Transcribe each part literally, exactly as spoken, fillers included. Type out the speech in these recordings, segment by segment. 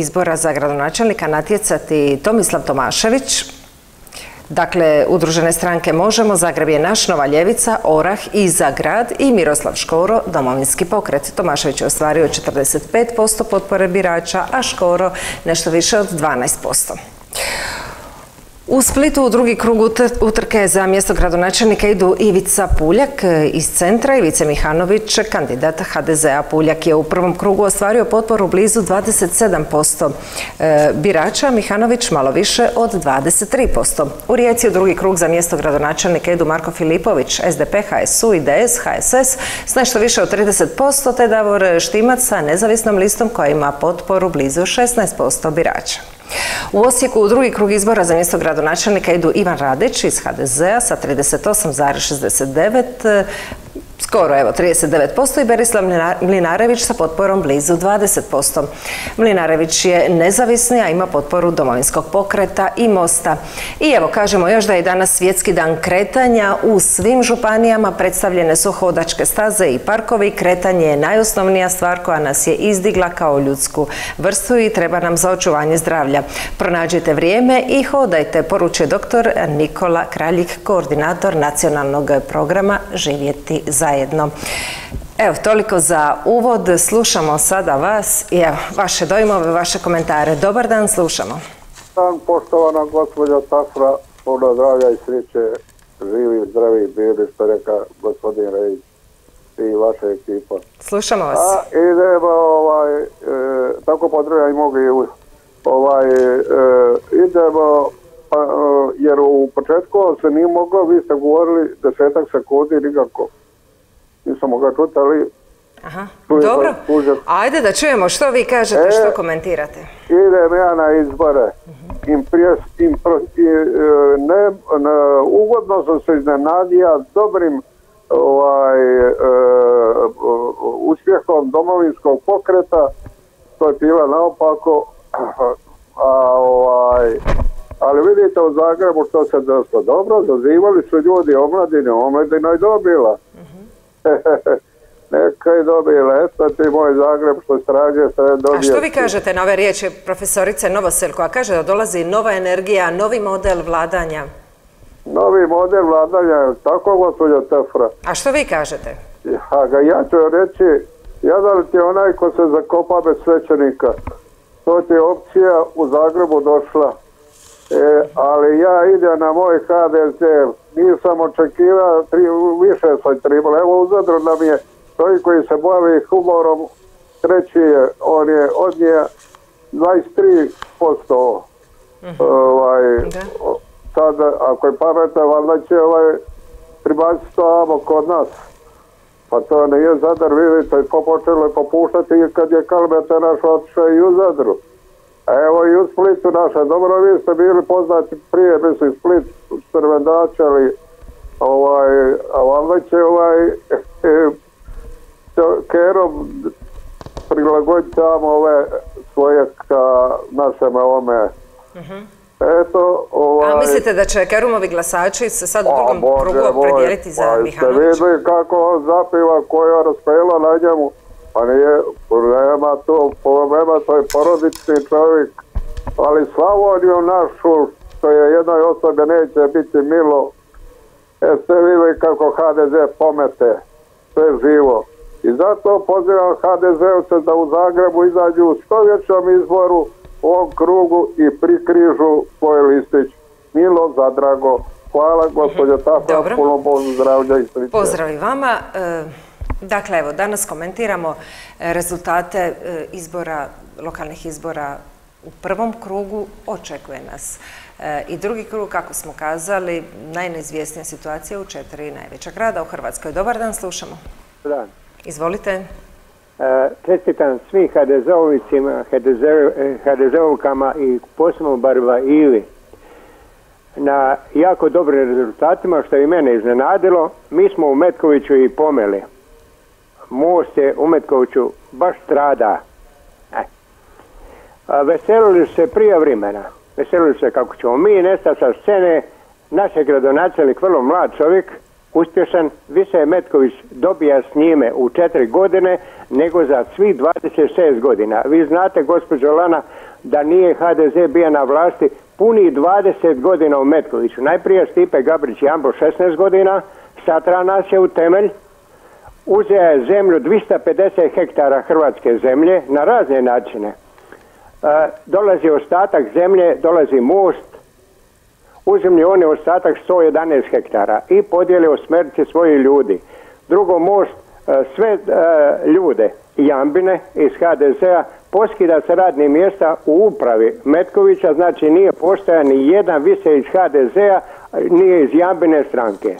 izbora za gradonačelnika natjecati Tomislav Tomašević. Dakle, udružene stranke Možemo, Zagreb je naš, Nova ljevica, Orah i Za grad i Miroslav Škoro, Domovinski pokret. Tomašević je ostvario četrdeset pet posto potpore birača, a Škoro nešto više od dvanaest posto. U Splitu u drugi krug utrke za mjesto gradonačelnika idu Ivica Puljak iz centra i Vice Mihanović, kandidat ha de zea. Puljak je u prvom krugu ostvario potporu blizu dvadeset sedam posto birača, Mihanović malo više od dvadeset tri posto. U Rijeci u drugi krug za mjesto gradonačelnika idu Marko Filipović, es de pe, ha es u, i de es, ha es es s nešto više od trideset posto, te Davor Štimac sa nezavisnom listom koja ima potporu blizu šesnaest posto birača. U Osijeku u drugi krug izbora za mjesto gradonačelnika idu Ivan Radić iz ha de zea sa trideset osam zarez šezdeset devet, skoro evo trideset devet posto i Berislav Mlinarević sa potporom blizu dvadeset posto. Mlinarević je nezavisni, a ima potporu Domovinskog pokreta i Mosta. I evo kažemo još da je danas svjetski dan kretanja. U svim županijama predstavljene su hodačke staze i parkovi. Kretanje je najosnovnija stvar koja nas je izdigla kao ljudsku vrstu i treba nam za očuvanje zdravlja. Pronađite vrijeme i hodajte, poručuje doktor Nikola Kraljik, koordinator nacionalnog programa Živjeti zajedno. Evo, toliko za uvod. Slušamo sada vas i evo, vaše dojmove, vaše komentare. Dobar dan, slušamo. Dan, poštovana gospođa Tafra, puno zdravlja i sreće, živi, zdravi bili, što reka gospodin Rejić i vaša ekipa. Slušamo vas. A idemo, ovaj, e, tako pozdravljam i mogu i ovaj, e, idemo, pa, e, jer u početku se nije moglo, vi ste govorili desetak sekundi nikako. Nisam mogla čuti, ali... Aha, dobro. Ajde da čujemo što vi kažete, e, što komentirate. Idem ja na izbore. Uh-huh. Impres, impro, i, ne, ne, ugodno sam se iznenadio s dobrim ovaj, e, uspjehom Domovinskog pokreta. To je bila naopako. A, ovaj, ali vidite u Zagrebu što se dosta dobro. Zazivali su ljudi omladine, omladina je dobila. Neka je dobila, eto ti moj Zagreb što straže sve dobio. A što vi kažete na ove riječi profesorice Novosel koja kaže da dolazi nova energija, novi model vladanja? Novi model vladanja, tako gospođo Tafra. A što vi kažete? Ja, ja ću reći, jedan ti je onaj ko se zakopa bez svećenika. To ti je opcija u Zagrebu došla. E, ali ja idem na moj ha de ze, nisam očekivao, tri, više sam trebalo. Evo u Zadru nam je čovjek koji se bavi humorom, treći je, on je od nje dvadeset tri posto. Uh-huh. Ovaj, okay. Sad, ako je pametan, valjda će ovaj, pribaciti to amo kod nas. Pa to nije Zadar, vidite, počelo je popuštati kad je Kalmeta naš otišao i u Zadru. A evo i u Splitu naša, dobro vi ste bili poznati prije, mislim Split, Crvendač, ali ovaj, a valjda će ovaj e, Kerom prilagoditi tamo ove svoje ka našem ovome. Uh-huh. Eto, ovaj... A mislite da će Kerumovi glasači se sad u drugom Bože, krugu opredijeliti za pa, Mihanovića? Ste vidjeli kako on zapiva, koja je raspela na njemu? Pa nije, nema to, nema, to je porodični čovjek, ali Slavoniju našu, što je jednoj osobi neće biti milo, jeste vidjeli kako ha de ze pomete sve živo. I zato pozivam ha de zeovce da u Zagrebu izađu u što većom izboru u ovom krugu i prikrižu svoj listić. Milo, zadrago. Hvala, gospođo Tafra, puno Božu zdravlja i sreće. Pozdrav i vama. Dakle, evo, danas komentiramo rezultate izbora, lokalnih izbora u prvom krugu. Očekuje nas i drugi krug, kako smo kazali, najneizvjesnija situacija u četiri najveća grada u Hrvatskoj. Dobar dan, slušamo. Dobar dan. Izvolite. Čestitam svim ha de zeovicima, ha de zeovkama i posebno Barba Ivi na jako dobrim rezultatima, što je i mene iznenadilo. Mi smo u Metkoviću i pomeli. Most je u Metkoviću baš strada. E. Veselili se prije vremena. Veselili se kako ćemo mi nestati sa scene. Naš je gradonačelnik vrlo mlad čovjek uspješan, više Metković dobija s njime u četiri godine nego za svih dvadeset šest godina. Vi znate, gospođo Lana, da nije ha de ze bio na vlasti puni dvadeset godina u Metkoviću. Najprije Stipe Gabrić Jambo šesnaest godina, satra nas je u temelj, uzeo je zemlju dvjesto pedeset hektara hrvatske zemlje na razne načine. E, dolazi ostatak zemlje, dolazi most, uzemlji on je ostatak sto jedanaest hektara i podijeli osmerici svojih ljudi. Drugo, most e, sve e, ljude Jambine iz ha de zea poskida se radnih mjesta u upravi Metkovića, znači nije postojan ni jedan više iz ha de zea, nije iz Jambine stranke.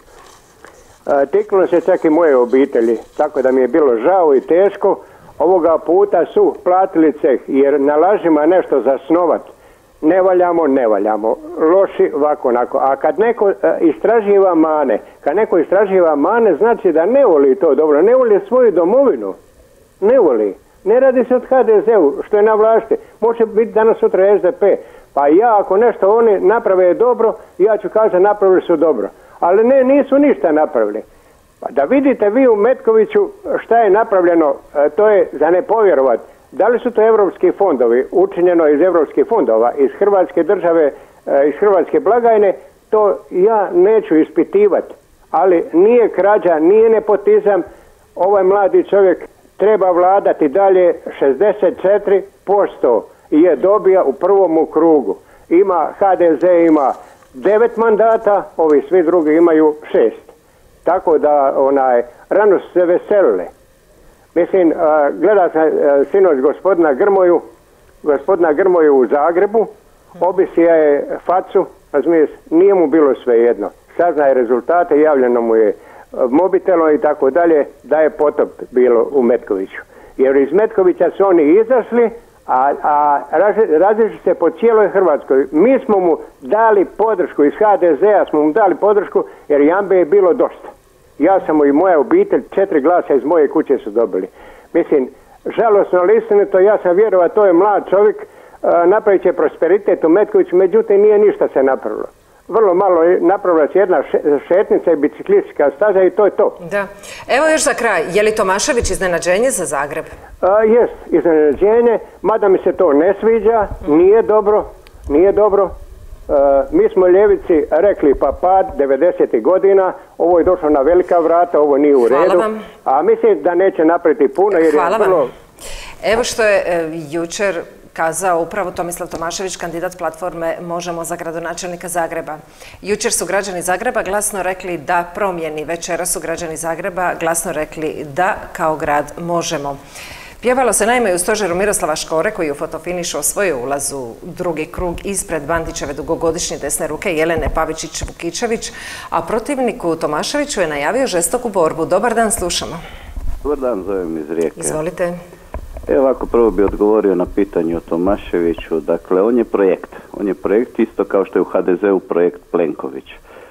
E, tiknulo se čak i moje obitelji, tako da mi je bilo žao i teško. Ovoga puta su platili ceh, jer na lažima nešto zasnovat. Ne valjamo, ne valjamo. Loši, ovako, onako. A kad neko e, istraživa mane, kad neko istraživa mane, znači da ne voli to dobro, ne voli svoju domovinu. Ne voli. Ne radi se od ha de zeu, što je na vlasti. Može biti danas sutra es de pe. Pa ja, ako nešto oni naprave dobro, ja ću kazati napravili su dobro. Ali ne, nisu ništa napravili. Pa da vidite vi u Metkoviću šta je napravljeno, e, to je za ne povjerovati. Da li su to evropski fondovi, učinjeno iz evropskih fondova, iz Hrvatske države, e, iz Hrvatske blagajne, to ja neću ispitivati. Ali nije krađa, nije nepotizam, ovaj mladi čovjek treba vladati dalje. Šezdeset četiri posto je dobija u prvom krugu. Ima, ha de ze ima devet mandata, ovi svi drugi imaju šest. Tako da, onaj, rano su se veselile. Mislim, gleda sam sinoć gospodina Grmoju, gospodina Grmoju u Zagrebu, obisija je facu, razumiješ, nije mu bilo svejedno. Saznaje rezultate, javljeno mu je mobitelom i tako dalje, da je potop bilo u Metkoviću. Jer iz Metkovića su oni izašli, a, a različi se po cijeloj Hrvatskoj. Mi smo mu dali podršku, iz ha de zea smo mu dali podršku, jer Jambe je bilo dosta. Ja sam i moja obitelj, četiri glasa iz moje kuće su dobili. Mislim, žalosno, ali istinito, ja sam vjerovao, to je mlad čovjek, napravit će prosperitet u Metkoviću, međutim nije ništa se napravilo. Vrlo malo je napravila se jedna šetnica i biciklistička staza i to je to. Da. Evo još za kraj, je li Tomašević iznenađenje za Zagreb? A, jest, iznenađenje, mada mi se to ne sviđa, nije dobro, nije dobro. Uh, mi smo ljevici rekli pa pad devedesetih godina, ovo je došlo na velika vrata, ovo nije u redu. Hvala vam. A mislim da neće napraviti puno jer Hvala je vrlo... vam. Evo što je e, jučer kazao upravo Tomislav Tomašević, kandidat platforme Možemo za gradonačelnika Zagreba. Jučer su građani Zagreba glasno rekli da promjeni, večeras su građani Zagreba glasno rekli da kao grad možemo. Pjevalo se naime u stožeru Miroslava Škore, koji je u fotofinišu osvojio ulaz u drugi krug ispred Bandićeve dugogodišnje desne ruke Jelene Pavičić-Vukičević, a protivniku Tomaševiću je najavio žestoku borbu. Dobar dan, slušamo. Dobar dan, zovem iz Rijeke. Izvolite. Evo ovako, prvo bi odgovorio na pitanje o Tomaševiću. Dakle, on je projekt. On je projekt isto kao što je u ha de zeu projekt Plenković.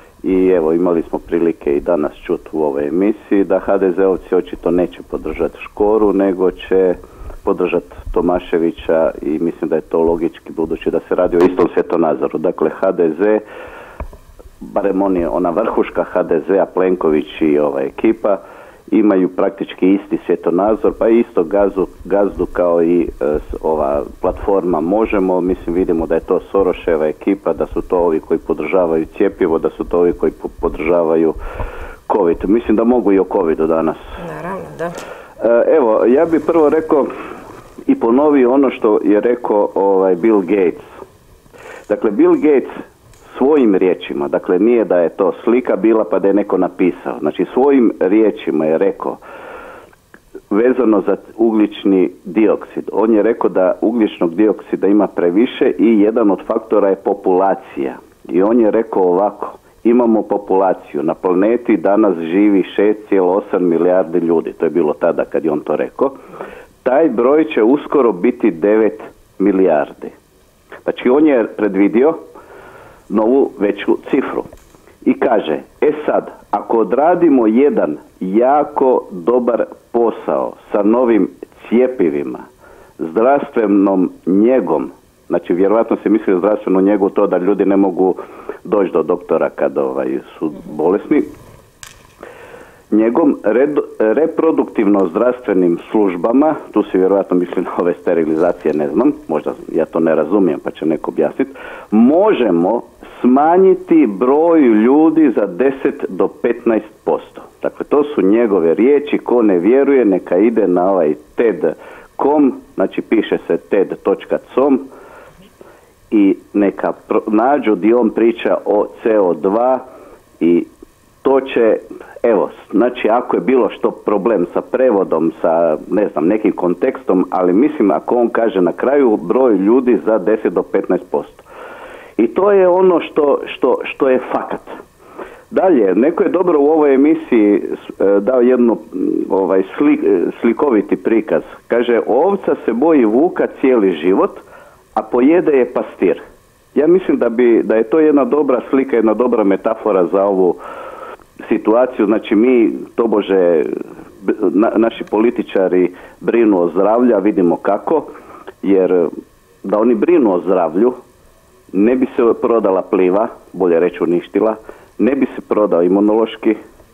I evo, imali smo prilike i danas čuti u ovoj emisiji da ha de zeovci očito neće podržati Škoru, nego će podržati Tomaševića i mislim da je to logički budući da se radi o istom svjetonazoru. Dakle, ha de ze, barem on je ona vrhuška ha de zea, Plenković i ova ekipa, imaju praktički isti svjetonazor, pa isto gazu, gazdu kao i e, ova platforma Možemo. Mislim, vidimo da je to Soroševa ekipa, da su to ovi koji podržavaju cjepivo, da su to ovi koji podržavaju COVID. Mislim da mogu i o covidu danas. Naravno, da. E, evo, ja bih prvo rekao i ponovio ono što je rekao ovaj Bill Gates. Dakle, Bill Gates svojim riječima, dakle nije da je to slika bila pa da je neko napisao, znači svojim riječima je rekao vezano za ugljični dioksid. On je rekao da ugljičnog dioksida ima previše i jedan od faktora je populacija. I on je rekao ovako, imamo populaciju, na planeti danas živi šest zarez osam milijardi ljudi, to je bilo tada kad je on to rekao. Taj broj će uskoro biti devet milijardi. Znači on je predvidio novu veću cifru. I kaže, e sad, ako odradimo jedan jako dobar posao sa novim cjepivima, zdravstvenom njegom, znači vjerojatno se misli zdravstvenu njegu to da ljudi ne mogu doći do doktora kad ovaj, su bolesni, njegom reproduktivno-zdravstvenim službama, tu se vjerojatno misli na ove sterilizacije, ne znam, možda ja to ne razumijem pa će neko objasniti, možemo smanjiti broj ljudi za deset do petnaest posto. Dakle, to su njegove riječi, ko ne vjeruje neka ide na ovaj ted točka com, znači piše se ted točka com i neka nađu gdje on priča o C O dva i to će, evo, znači ako je bilo što problem sa prevodom, sa ne znam, nekim kontekstom, ali mislim ako on kaže na kraju broj ljudi za deset do petnaest posto. I to je ono što, što, što je fakat. Dalje, neko je dobro u ovoj emisiji dao jednu ovaj, slik, slikoviti prikaz. Kaže, ovca se boji vuka cijeli život, a pojede je pastir. Ja mislim da, bi, da je to jedna dobra slika, jedna dobra metafora za ovu situaciju. Znači mi, tobože, na, naši političari brinu o zdravlju, a vidimo kako, jer da oni brinu o zdravlju, ne bi se prodala Pliva, bolje reći uništila, ne bi se prodao Imunološki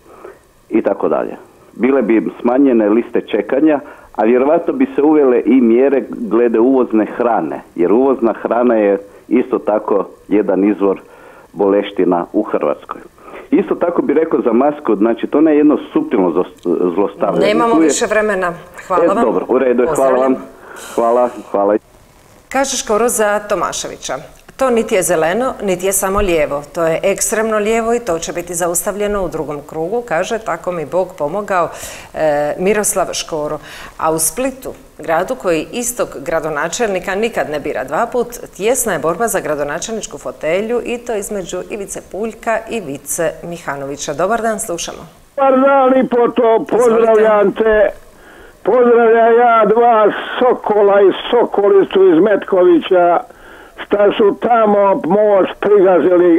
i tako dalje. Bile bi smanjene liste čekanja, a vjerovatno bi se uvele i mjere glede uvozne hrane, jer uvozna hrana je isto tako jedan izvor boleština u Hrvatskoj. Isto tako bi rekao za masku, znači to ne je jedno suptilno zlostavljanje. Nemamo više vremena. Hvala vam. E, dobro, u redu je, hvala vam. Hvala, hvala. Kaže Škoro za Tomaševića. To niti je zeleno, niti je samo lijevo. To je ekstremno lijevo i to će biti zaustavljeno u drugom krugu, kaže, tako mi Bog pomogao, e, Miroslav Škoro. A u Splitu, gradu koji istog gradonačelnika nikad ne bira dva put, tjesna je borba za gradonačelničku fotelju i to između Ivice Puljka i Vice Mihanovića. Dobar dan, slušamo. Dobar dan i po to, pozdravljam te. Pozdravljam ja dva Sokola i Sokolicu iz Metkovića, šta su tamo most prigazili,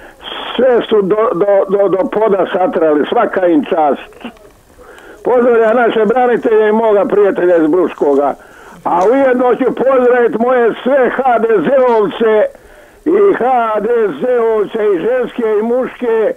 sve su do, do, do, do poda satrali, svaka im čast. Pozdravljam naše branitelje i moga prijatelja iz Bruškoga, a ujedno ću pozdraviti moje sve ha de zeovce i ha de zeovce i ženske i muške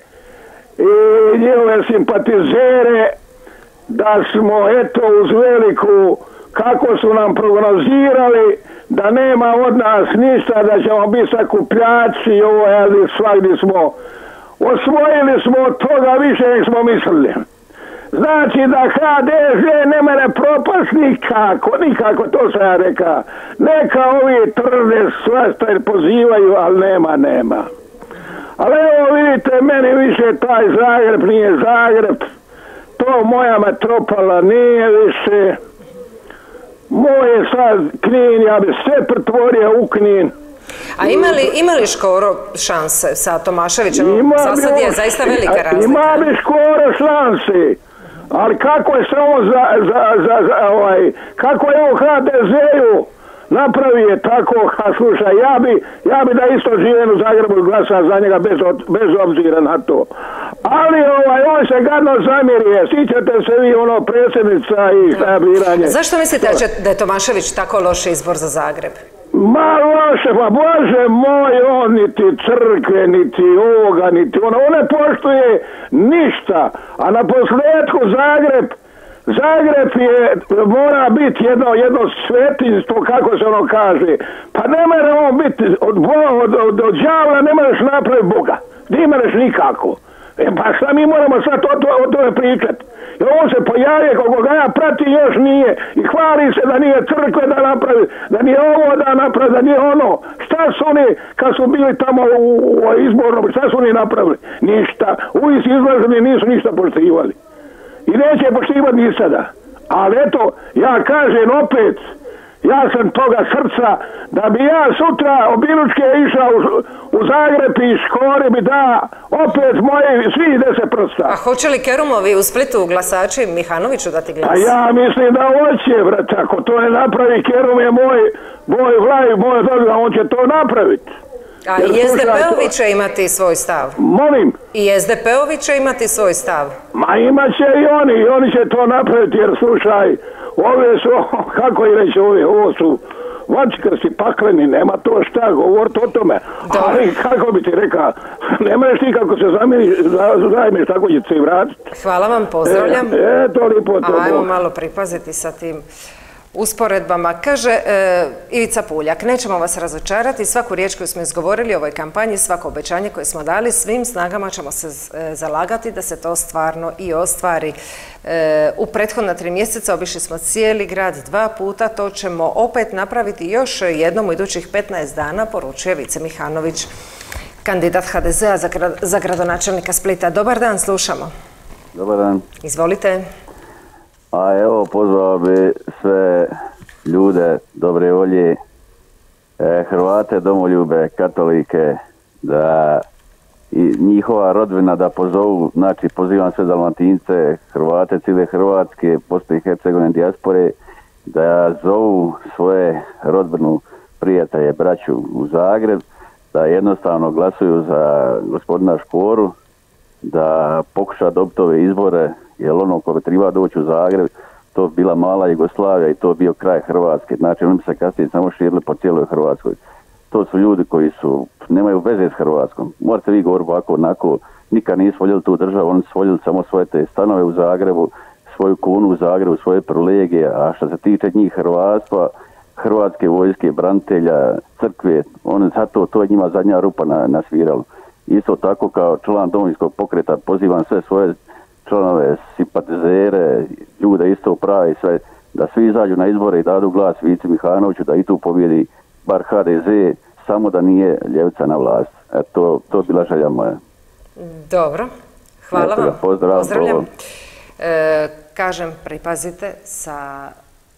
i njihove simpatizere, da smo eto uz veliku, kako su nam prognozirali, da nema od nas ništa, da ćemo biti sakupljači i ovo, ali svakdje smo osvojili smo od toga više nek smo mislili. Znači da ha de ze ne mere propast nikako, nikako, to sam ja rekao. Neka ovi trde svašta pozivaju, ali nema, nema. Ali evo vidite, meni više taj Zagreb nije Zagreb, to moja metropola nije više. Moj je sad Knin, ja bi sve pretvorio u Knin. A ima li, ima li Škoro šanse sa Tomaševićem? Za sad je zaista velika razlika. Ima bi Škoro šanse, ali kako je samo za, za, za, za ovaj, kako je u ha de ze-u napravio tako, a slušaj, ja bi, ja bi da isto živim u Zagrebu i glasa za njega bez, bez obzira na to. Ali ovaj, on se gadno zamirije, sjećate se vi ono predsjednica i stabiranje. Zašto mislite da je Tomašević tako loš izbor za Zagreb? Ma loše, pa Bože moj, on niti crkve, niti ovoga, niti ono, on ne poštuje ništa, a na posljedku Zagreb, Zagreb je, mora biti jedno, jedno svetinstvo, kako se ono kaže, pa ne mere on biti, od, od, od, od đavla ne mereš napraviti Boga, ne mereš nikako. E pa šta mi moramo sad o, to, o tome pričati? I on se pojavio, kako ga ja prati, još nije. I hvali se da nije crkve da napravi, da nije ovo da napravi, da nije ono. Šta su oni, kad su bili tamo u, u izbornom, šta su oni napravili? Ništa. Uvi si izlazili, nisu ništa poštivali. I neće poštivati ni sada. Ali eto, ja kažem opet, ja sam toga srca, da bi ja sutra obilučke išao u, u Zagreb i Škori bi da opet moji svi deset prsta. A hoće li Kerumovi u Splitu glasači Mihanoviću dati glas? A ja mislim da hoće, vrat, ako to ne napravi, Kerum je moj, moj vlaj, moj doga, on će to napraviti. A i es de pe-ovi će imati svoj stav? Molim? I es de pe-ovi će imati svoj stav? Ma imat će i oni, i oni će to napraviti, jer slušaj, ove su, kako i reći ove, ovo su, vačkarski pakleni, nema to šta govoriti o tome. Ali, kako bi ti rekao, nemaš ti kako se zajmeš, tako će se i vratiti. Hvala vam, pozdravljam. E, to lipo to. Ajmo malo pripaziti sa tim usporedbama. Kaže Ivica Puljak, nećemo vas razočarati, svaku riječ koju smo izgovorili u ovoj kampanji, svako obećanje koje smo dali, svim snagama ćemo se zalagati da se to stvarno i ostvari. U prethodna tri mjeseca obišli smo cijeli grad dva puta, to ćemo opet napraviti još jednom u idućih petnaest dana, poručuje Vice Mihanović, kandidat ha de zea za gradonačelnika Splita. Dobar dan, slušamo. Dobar dan. Izvolite. A evo, pozvao bi sve ljude dobre volje, Hrvate, domoljube, katolike, da i njihova rodbina da pozovu, znači pozivam sve Dalmatince, Hrvate, cijele Hrvatske, Bosne i Hercegovine, dijaspore, da zovu svoje rodbinu, prijatelje, braću u Zagreb, da jednostavno glasuju za gospodina Škoru, da pokuša dobiti ove izbore, jer ono ko bi treba doći u Zagreb, to bi bila mala Jugoslavija i to bi bio kraj Hrvatske. Znači oni bi se kasnije samo širili po cijeloj Hrvatskoj. To su ljudi koji su, nemaju veze s Hrvatskom. Morate vi govoriti ovako, onako, nikad nisu voljeli tu državu, oni su voljeli samo svoje te stanove u Zagrebu, svoju kunu u Zagrebu, svoje privilegije, a što se tiče njih Hrvatstva, Hrvatske vojske, branitelja, crkve, oni zato, to je njima zadnja rupa na, nasviralo. Isto tako kao član Domovinskog pokreta pozivam sve svoje članove, simpatizere, ljude isto prave i sve, da svi izađu na izbore i dadu glas Vici Mihanoviću da i tu pobjedi bar ha de ze, samo da nije ljevica na vlast. E, to, to je bila želja moja. Dobro, hvala Eto, vam. Pozdrav, Pozdravljam. E, kažem, pripazite sa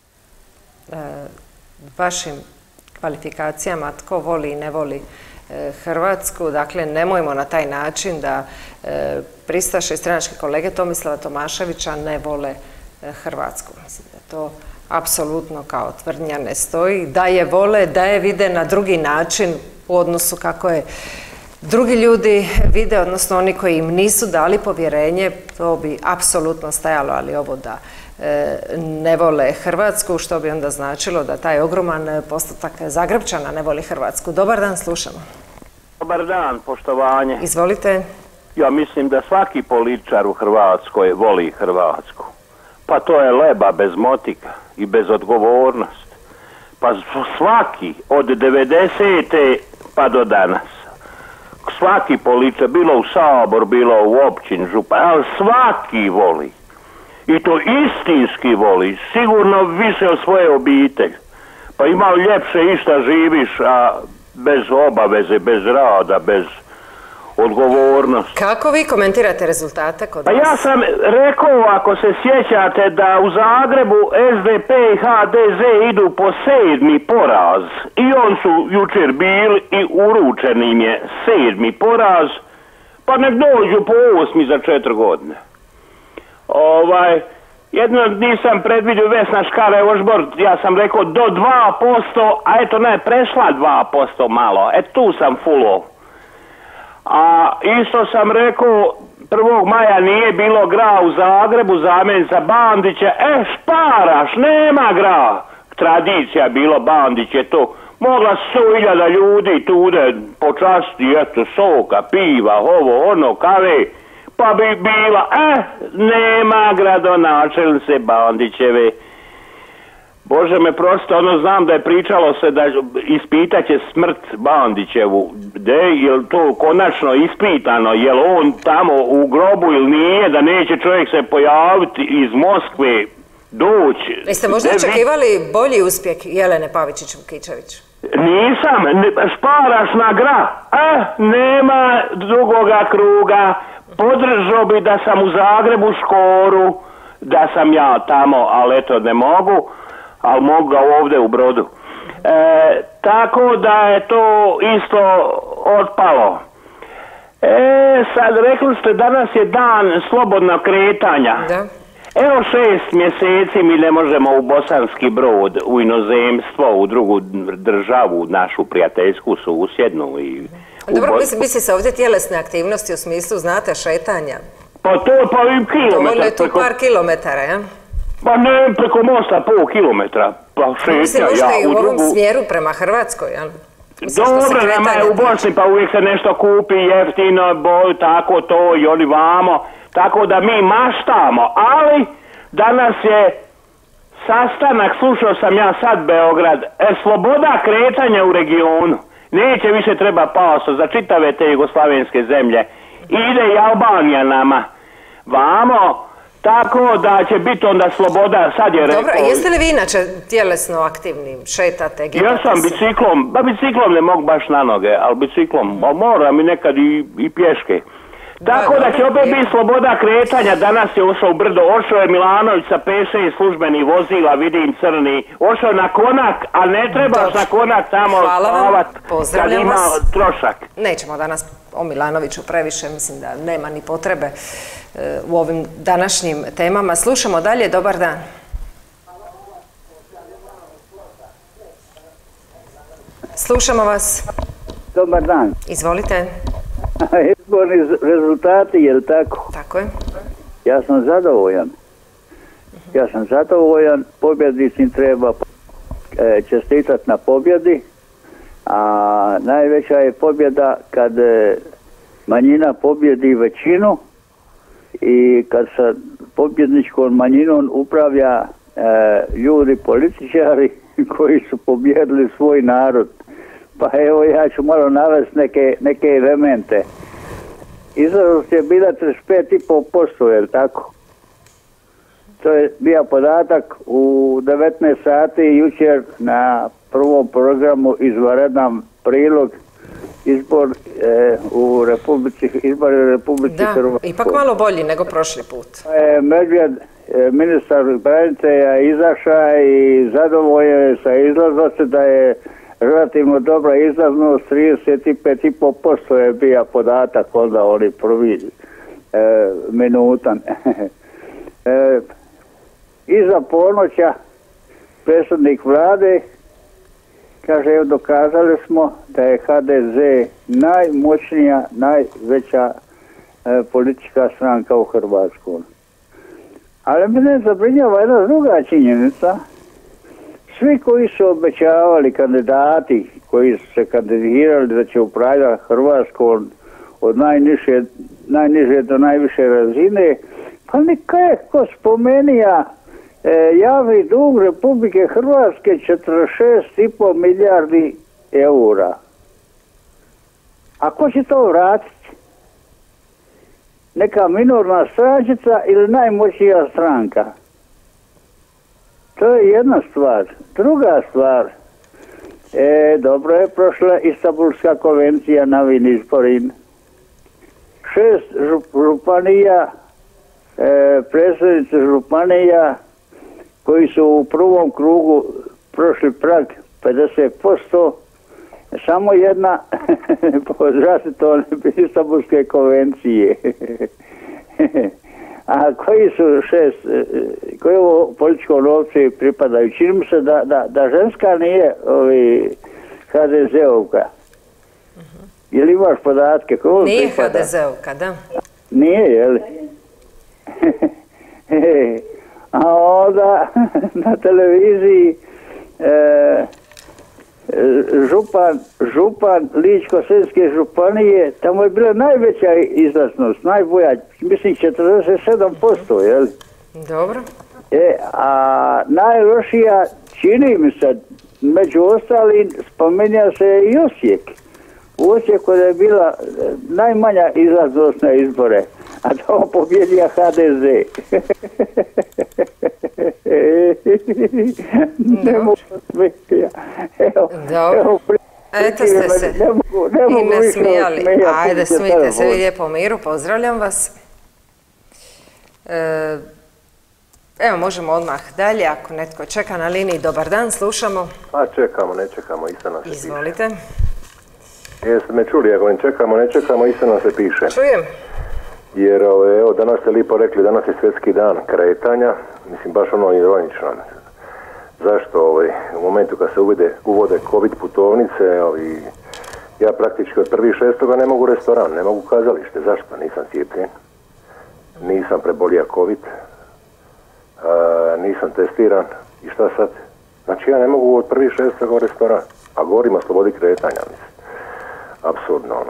e, vašim kvalifikacijama tko voli i ne voli Hrvatsku. Dakle, nemojmo na taj način da e, pristaše i stranačke kolege Tomislava Tomaševića ne vole e, Hrvatsku. Mislim da to apsolutno kao tvrdnja ne stoji. Da je vole, da je vide na drugi način u odnosu kako je drugi ljudi vide, odnosno oni koji im nisu dali povjerenje, to bi apsolutno stajalo, ali ovo da e, ne vole Hrvatsku, što bi onda značilo da taj ogroman postotak Zagrebčana ne voli Hrvatsku. Dobar dan, slušamo. Dobar dan, poštovanje. Izvolite. Ja mislim da svaki političar u Hrvatskoj voli Hrvatsku. Pa to je leba bez motika i bez odgovornosti. Pa svaki od devedesete pa do danas. Svaki političar, bilo u Sabor, bilo u općin, župan, ali svaki voli. I to istinski voli, sigurno više od svoje obitelji. Pa ima ljepše išta živiš, a bez obaveze, bez rada, bez odgovornosti. Kako vi komentirate rezultate kod vas? Pa ja sam rekao, ako se sjećate, da u Zagrebu es de pe i ha de ze idu po sedmi poraz. I on su jučer bili i uručen im je sedmi poraz, pa nek dođu po osmi za četiri godine. Ovaj, jedno nisam predvidio Vesna Škare-Ožbor, ja sam rekao do dva posto, a eto ne, prešla dva posto malo, e tu sam fulo. A isto sam rekao, prvog maja nije bilo gra u Zagrebu, zamjenica Bandića, e šparaš, nema gra. Tradicija bilo, Bandić je to, mogla sto hiljada ljudi tude počasti, eto, soka, piva, ovo, ono, kave, pa bi bila, e, nema gradonačelnice Bandićeve. Bože me prosto, ono znam da je pričalo se da ispitaće smrt Bandićevu. De, je li to konačno ispitano? Je li on tamo u grobu ili nije? Da neće čovjek se pojaviti iz Moskve, doći? Jeste možda očekivali bolji uspjeh Jelene Pavičić-Vukičević? Nisam, šparaš na gra. E, nema drugoga kruga. Podržao bi da sam u Zagrebu Škoru, da sam ja tamo, ali eto ne mogu. Ali mogu ga ovdje u Brodu. E, tako da je to isto otpalo. E, sad rekli ste danas je dan slobodnog kretanja. Da. Evo šest mjeseci mi ne možemo u Bosanski Brod, u inozemstvo, u drugu državu, našu prijateljsku susjednu. I dobro, misli, misli se ovdje tjelesne aktivnosti u smislu, znate, šetanja. Pa to pa i kilometar. To je tu par kilometara, ja? Pa ne, preko mosta pol kilometra, pa šetnja, ja možda i u u ovom drugu... smjeru prema Hrvatskoj, jel? Dobro, nama je u Bosni, pa uvijek se nešto kupi jeftino, boj, tako to i oni vamo, tako da mi maštamo, ali danas je sastanak, slušao sam ja sad Beograd, e, sloboda kretanja u regionu, neće više treba paso za čitave te jugoslavenske zemlje, ide i Albanija nama, vamo, tako da će biti onda sloboda, sad je rekao... Dobro, jeste li vi inače tjelesno aktivni, šetate, gibate se? Ja sam biciklom, ba biciklom ne mogu baš na noge, ali biciklom, a moram i nekad i, i pješke. Tako da, da će opet biti sloboda kretanja, danas je ušao u brdo, ošao je Milanović sa pet šest službenih vozila, vidim crni, ošao na konak, a ne trebaš na konak tamo spavat kad ima trošak. Nećemo danas o Milanoviću previše, mislim da nema ni potrebe u ovim današnjim temama. Slušamo dalje, dobar dan. Slušamo vas. Dobar dan. Izvolite. Izborni rezultati, je li tako? Tako je. Ja sam zadovoljan. Ja sam zadovoljan, pobjednicim treba čestitati na pobjedi, a najveća je pobjeda kad manjina pobjedi većinu i kad sa pobjedničkom manjinom upravlja e, ljudi, političari koji su pobjedili svoj narod. Pa evo ja ću malo navesti neke, neke elemente. Izlaznost je bila trideset pet i pol posto, je li tako? To je bio podatak u devetnaest sati jučer na prvom programu izvanredan prilog izbor e, u Republici, izbor u Republici Hrvatskoj. Da, ipak malo bolji nego prošli put. E, Medvjed, e, ministar branitelja, izašao i zadovoljan je sa izlaznosti da je relativno dobra izlaznost, trideset pet i pol posto je bio podatak onda oni prvi e, minutan. e, iza ponoća predsjednik vlade kaže, evo dokazali smo da je H D Z najmoćnija, najveća e, politička stranka u Hrvatskoj. Ali mene zabrinjava jedna druga činjenica. Svi koji su obećavali, kandidati koji su se kandidirali da će upravljati Hrvatskom od najniže, najniže do najviše razine, pa nikako spomenija e, javni dug Republike Hrvatske četrdeset šest i pol milijardi eura. A ko će to vratiti? Neka minorna strančica ili najmoćnija stranka? To je jedna stvar. Druga stvar, e, dobro je prošla Istanbulska konvencija na ovim izborima. Šest županija, e, predsjednice županija koji su u prvom krugu prošli prag pedeset posto, samo jedna po zaštitom Istanbulske konvencije. A koji su šest, koji ovo političko novci pripadaju? Čini mi se da, da, da ženska nije ovi H D Z-ovka. Uh-huh. Je li imaš podatke? Koju nije pripada? H D Z-ovka, da. Nije, je li? A onda na televiziji e, župan, župan Ličko-senjske županije, tamo je bila najveća izlaznost, najbolja, mislim četrdeset sedam posto, je li? Dobro. E, a najlošija, čini mi se, među ostalim, spomenja se i Osijek. U Osijeku je bila najmanja izlaznost na izbore, a to pobjedija H D Z. Ne mogu smijeti. Evo, evo, eto ste se ne mogu, ne mogu i nasmijali. Smijati. Ajde, smijte se, vi lijepo u miru, pozdravljam vas. E, evo, možemo odmah dalje, ako netko čeka na liniji. Dobar dan, slušamo. Pa čekamo, ne čekamo, isto nam se piše. Izvolite. Jeste me čuli, ako ne čekamo, ne čekamo, isto nam se piše. Čujem. Jer, evo, danas ste lipo rekli, danas je svjetski dan kretanja, mislim, baš ono ironično. Zašto, ovaj, u momentu kad se uvode, uvode COVID putovnice, ovaj, ja praktički od prvog šestoga ne mogu restoran, ne mogu kazalište. Zašto? Nisam cijepljen, nisam prebolio COVID, e, nisam testiran i šta sad? Znači ja ne mogu od prvih šest u restoran, a govorim o slobodi kretanja, mislim. Apsurdno, ono.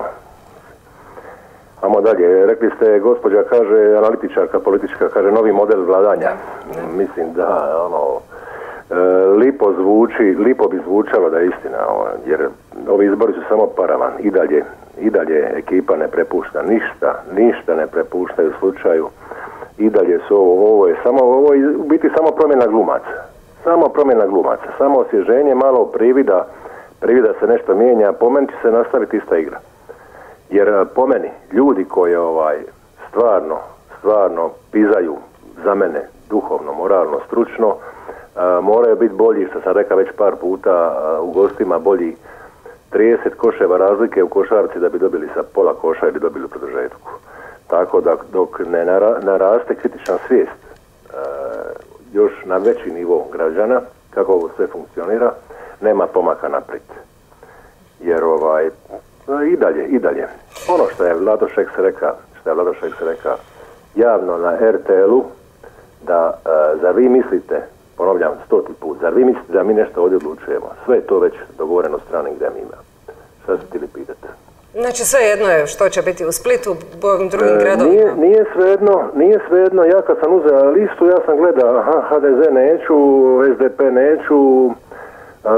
Amo dalje, rekli ste, gospođa kaže, analitičarka, politička, kaže novi model vladanja. Mislim da, ono, e, lipo zvuči, lipo bi zvučalo da je istina, ono, jer ovi izbori su samo paravan, i dalje, i dalje ekipa ne prepušta ništa, ništa ne prepuštaju slučaju, i dalje su ovo, ovo je samo, ovo je u biti samo promjena glumaca, samo promjena glumaca, samo osvježenje, malo privida, privida se nešto mijenja, po meni će se nastaviti ista igra. Jer po meni, ljudi koji ovaj, stvarno, stvarno pizaju za mene, duhovno, moralno, stručno, a, moraju biti bolji, što sam rekao već par puta, a, u gostima bolji trideset koševa razlike u košarci da bi dobili sa pola koša ili dobili u produžetku. Tako da dok ne nara, naraste kritična svijest a, još na veći nivo građana, kako ovo sve funkcionira, nema pomaka naprijed. Jer ovaj, i dalje, i dalje. Ono što je Vlado Šeks rekao, što je Vlado Šeks rekao javno na er te el-u, da uh, zar vi mislite, ponavljam stoti put, zar vi mislite da mi nešto ovdje odlučujemo? Sve je to već dogovoreno stranim gremijima. Šta ste htjeli pitati? Znači sve jedno je što će biti u Splitu, u drugim e, gradovima? Nije, nije svejedno, nije svejedno. Ja kad sam uzeo listu, ja sam gledao, aha, ha de ze neću, es de pe neću, Uh,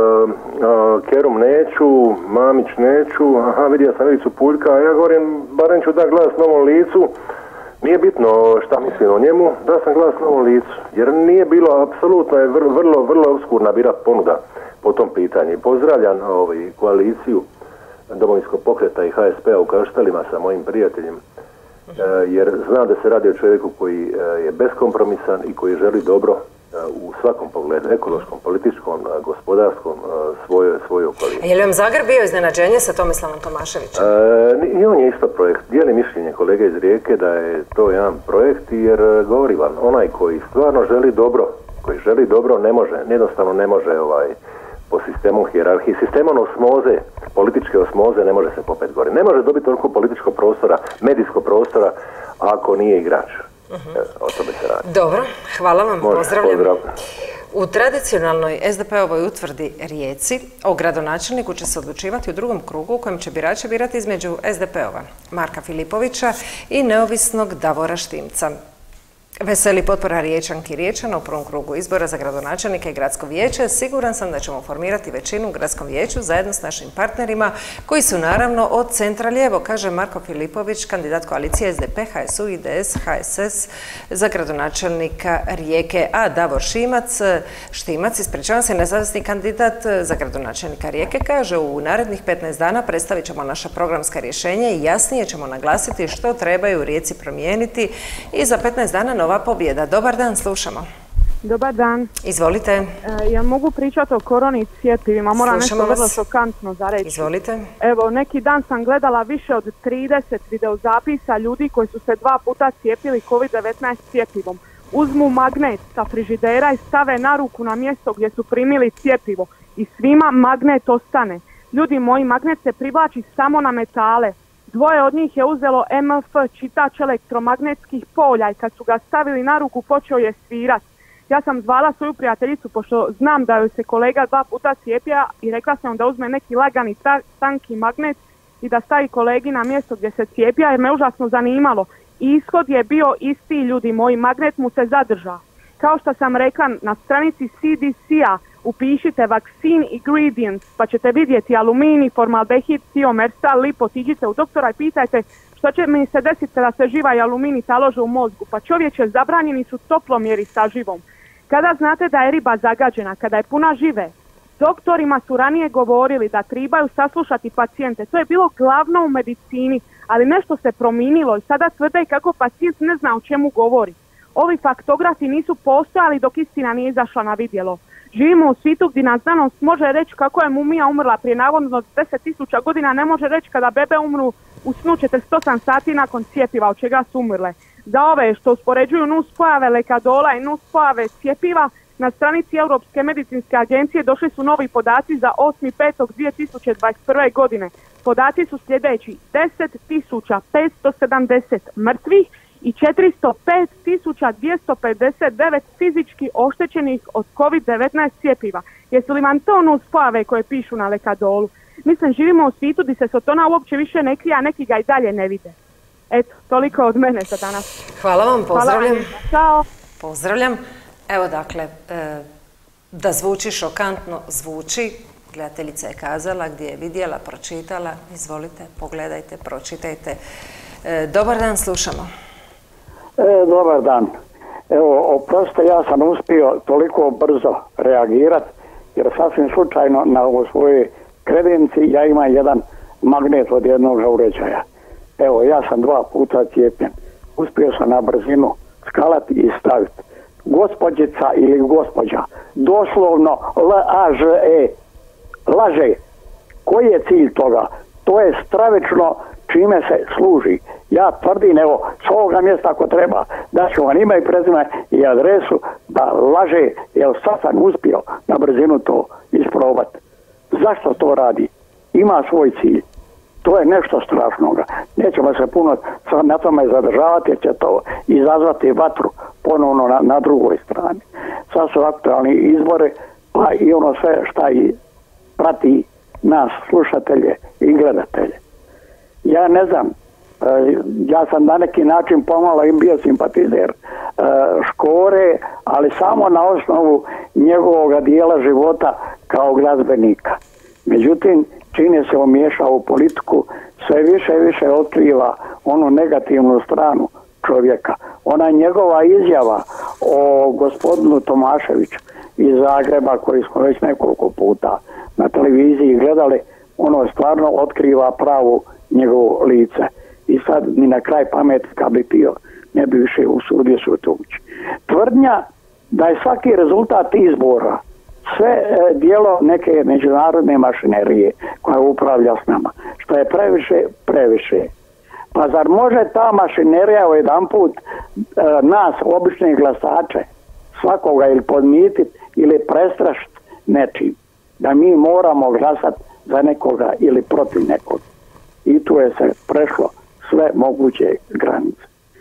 uh, Kerum neću, Mamić neću, aha, vidio sam Ivicu Puljka, ja govorim, barem ću da glas novom licu, nije bitno šta mislim o njemu, da sam glas novom licu, jer nije bilo, apsolutno je vrlo, vrlo, vrlo obskurna bila ponuda po tom pitanju. Pozdravljam ovaj, koaliciju Domovinskog pokreta i ha es pe-a u Kaštelima sa mojim prijateljem, uh, jer znam da se radi o čovjeku koji uh, je beskompromisan i koji želi dobro u svakom pogledu, ekološkom, političkom, gospodarskom, svojoj svoj okolini. A je li vam Zagreb bio iznenađenje sa Tomislavom Tomaševićem? E, I on je isto projekt. Dijeli mišljenje kolege iz Rijeke da je to jedan projekt, jer govori vam, onaj koji stvarno želi dobro, koji želi dobro, ne može, jednostavno ne može ovaj, po sistemu hijerarhije, sistemom osmoze, političke osmoze ne može se popet gore. Ne može dobiti toliko političkog prostora, medijskog prostora, ako nije igrač. Uh-huh. O tome se radi. Dobro, hvala vam, Može, pozdravljam. Pozdrav. U tradicionalnoj es de pe-ovoj utvrdi Rijeci o gradonačelniku će se odlučivati u drugom krugu u kojem će birači birati između es de pe-ova Marka Filipovića i neovisnog Davora Štimca. Veseli potpora Riječanki i Riječana u prvom krugu izbora za gradonačelnika i gradsko vijeće. Siguran sam da ćemo formirati većinu u gradskom vijeću zajedno s našim partnerima koji su naravno od centra lijevo, kaže Marko Filipović, kandidat koalicije es de pe, ha es u, i de es, ha es es za gradonačelnika Rijeke. A Davor Šimac, Štimac, ispričavam se, nezavisni kandidat za gradonačelnika Rijeke, kaže u narednih petnaest dana predstavit ćemo naša programska rješenja i jasnije ćemo naglasiti što trebaju u Rijeci promijeniti i za petnaest dana nova pobjeda. Dobar dan, slušamo. Dobar dan. Izvolite. E, ja mogu pričati o koroni i cjepivima, moram Slušamo nešto vrlo vas. šokantno za reći. Izvolite. Evo, neki dan sam gledala više od trideset videozapisa ljudi koji su se dva puta cijepili kovid devetnaest cjepivom. Uzmu magnet sa frižidera i stave na ruku na mjesto gdje su primili cjepivo i svima magnet ostane. Ljudi moji, magnet se privlači samo na metale. Dvoje od njih je uzelo em ef, čitač elektromagnetskih polja, i kad su ga stavili na ruku počeo je svirat. Ja sam zvala svoju prijateljicu, pošto znam da joj se kolega dva puta cijepio, i rekla sam da uzme neki lagani tanki magnet i da stavi kolegi na mjesto gdje se cijepio, jer me užasno zanimalo. I ishod je bio isti, ljudi moji, magnet mu se zadrža. Kao što sam rekla, na stranici ce de ce-a upišite vaccine ingredients, pa ćete vidjeti aluminij, formaldehid, tiomersal, lip, otiđite u doktora i pitajte što će mi se desiti kada se živa i aluminij talože u mozgu. Pa čovječe, zabranjeni su toplomjeri sa živom. Kada znate da je riba zagađena, kada je puna žive, doktorima su ranije govorili da trebaju saslušati pacijente. To je bilo glavno u medicini, ali nešto se promijenilo i sada tvrde kako pacijent ne zna o čemu govori. Ovi faktografi nisu postojali dok istina nije izašla na vidjelo. Živimo u svijetu gdje nas znanost može reći kako je mumija umrla prije navodno deset tisuća godina, ne može reći kada bebe umru u snu četrdeset osam sati nakon cjepiva, od čega su umrle. Za ove što uspoređuju nuspojave lekadola i nuspojave cjepiva, na stranici Europske medicinske agencije došli su novi podaci za osmi petog dvije tisuće dvadeset prve. godine. Podaci su sljedeći: deset tisuća petsto sedamdeset mrtvih i četiristo pet tisuća dvjesto pedeset devet fizički oštećenih od kovid devetnaest cjepiva. Jesu li vam to nuspojave koje pišu na Lekadolu? Mislim, živimo u svijetu gdje se sotona uopće više ne krije, a neki ga i dalje ne vide. Eto, toliko od mene za danas. Hvala vam, pozdravljam. Hvala vam. Ćao. Pozdravljam. Evo dakle, e, da zvuči šokantno, zvuči. Gledateljica je kazala gdje je vidjela, pročitala. Izvolite, pogledajte, pročitajte. E, dobar dan, slušamo. E, dobar dan. Evo, oprostite, ja sam uspio toliko brzo reagirati, jer sasvim slučajno na ovoj svojoj kredenci ja imam jedan magnet od jednog uređaja. Evo, ja sam dva puta cijepljen. Uspio sam na brzinu skalati i staviti. Gospođica ili gospođa, doslovno L A Ž E, laže. Koji je cilj toga? To je stravično čime se služi. Ja tvrdim, evo, s ovoga mjesta ako treba, da ću vam ime i prezime i adresu da laže, jer sad sam uspio na brzinu to isprobati. Zašto to radi? Ima svoj cilj. To je nešto strašnoga. Nećemo se puno na tome zadržavati, jer će to izazvati vatru ponovno na, na drugoj strani. Sad su aktualni izbori, pa i ono sve šta i prati nas, slušatelje i gledatelje. Ja ne znam, ja sam na neki način pomalo im bio simpatizer Škore, ali samo na osnovu njegovog dijela života kao glazbenika. Međutim, čini se umiješao u politiku, sve više i više otkriva onu negativnu stranu čovjeka. Ona njegova izjava o gospodinu Tomaševiću iz Zagreba, koji smo već nekoliko puta na televiziji gledali, ono stvarno otkriva pravu njegovo lice. I sad ni na kraj pameti kad bi pio, ne bi više usudio se u to ući. Tvrdnja da je svaki rezultat izbora sve e, dijelo neke međunarodne mašinerije koja upravlja s nama, što je previše, previše. Pa zar može ta mašinerija u jedan put e, nas, obične glasače, svakoga ili podmititi ili prestrašiti nečim, da mi moramo glasati za nekoga ili protiv nekoga. I tu je se prešlo sve moguće granice.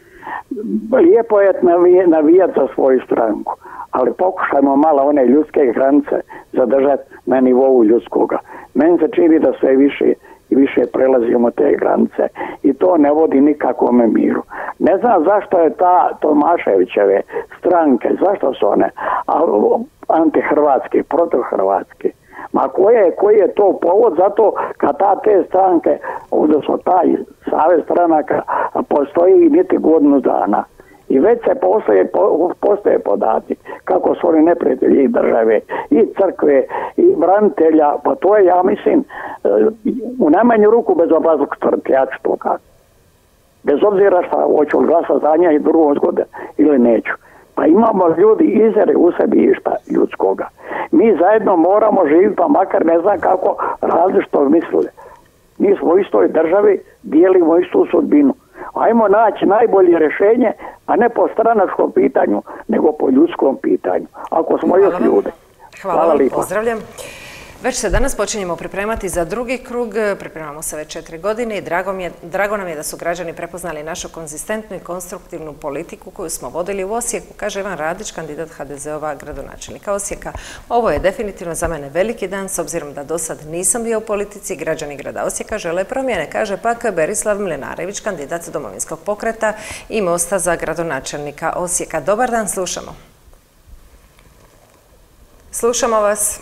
Lijepo je navijati za svoju stranku, ali pokušajmo malo one ljudske granice zadržati na nivou ljudskoga. Meni se čini da sve više i više prelazimo te granice i to ne vodi nikakvome miru. Ne znam zašto je ta Tomaševićeve stranke, zašto su one antihrvatske, protohrvatske. Ma koji je, koji je to povod? Zato kad ta te stranke, odnosno taj savez stranaka postoji niti godinu dana. I već se postoje, postoje podaci kako su oni neprijatelji i države, i crkve, i branitelja. Pa to je, ja mislim, u najmanju ruku bezobrazno tvrditi, ja ću to kako. Bez obzira šta hoću glasa za nja i drugom zgode ili neću. Pa imamo ljudi izere u sebi išta ljudskoga. Mi zajedno moramo živjeti, pa makar ne znam kako različito mislili. Mi smo u istoj državi, dijelimo istu sudbinu. Ajmo naći najbolje rješenje, a ne po stranačkom pitanju, nego po ljudskom pitanju. Ako smo još ljude. Hvala, Hvala vam, pozdravljam. Već se danas počinjemo pripremati za drugi krug, pripremamo se već četiri godine i drago, mi je, drago nam je da su građani prepoznali našu konzistentnu i konstruktivnu politiku koju smo vodili u Osijeku, kaže Ivan Radić, kandidat ha de ze-ova gradonačelnika Osijeka. Ovo je definitivno za mene veliki dan, s obzirom da do sad nisam bio u politici, građani grada Osijeka žele promjene, kaže pak Berislav Mlinarević, kandidat Domovinskog pokreta i Mosta za gradonačelnika Osijeka. Dobar dan, slušamo. Slušamo vas.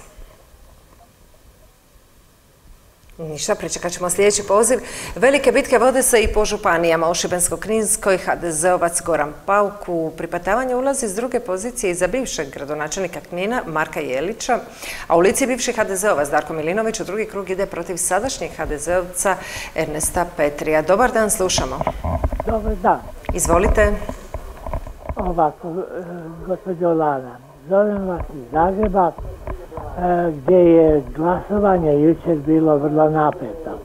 Ništa, pričekat ćemo sljedeći poziv. Velike bitke vode se i po županijama. U Šibensko-kninskoj ha de ze-ovac Goran Pauk u pripatavanje ulazi s druge pozicije iza bivšeg gradonačelnika Knina Marka Jelića, a u lici bivši ha de ze-ovac Darko Milinović u drugi krug ide protiv sadašnjeg ha de ze-ovca Ernesta Petrija. Dobar dan, slušamo. Dobar dan. Izvolite. Ovako, gospođo Lana, zovem vas iz Zagreba, gdje je glasovanje jučer bilo vrlo napeto.